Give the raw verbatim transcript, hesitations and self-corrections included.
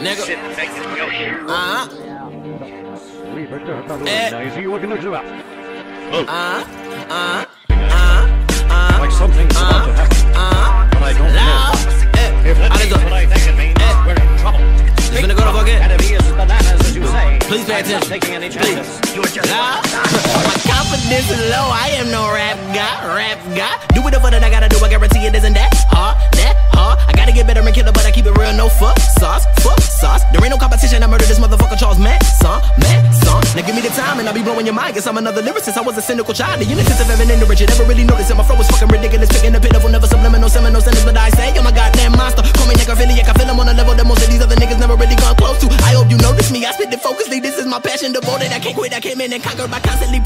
nigga. Uh-huh. Uh-huh. Uh-huh. Uh-huh. Like something's about to happen. Uh-huh. But I don't know. If that is what I think it means, we're in trouble. You finna go to fuck it? Enemy is bananas, as you say. Please pay attention. Taking any chances. You're just Nah. My confidence is low. I am no rap guy. Rap guy. Do whatever that I gotta do. I guarantee it isn't that hard. That hard. I gotta get better and killer, but I keep it real. No fuck sauce. Fuck sauce. There ain't no competition. I murder this motherfucker Charles Manson. Manson. Now give me the time and I'll be blowing your mind. Guess I'm another lyricist. I was a cynical child. The innocence of Evan in the rich. You never really noticed it. My flow was fucking ridiculous. Picking the pitiful, never subliminal, seminal sentence. But I say, I'm a goddamn monster. Call me necrophiliac. I feel I'm on a level that most of these other niggas never really gone close to. I hope you notice me. I spit it focusly. This is my passion devoted. I can't quit. I came in and conquered by constantly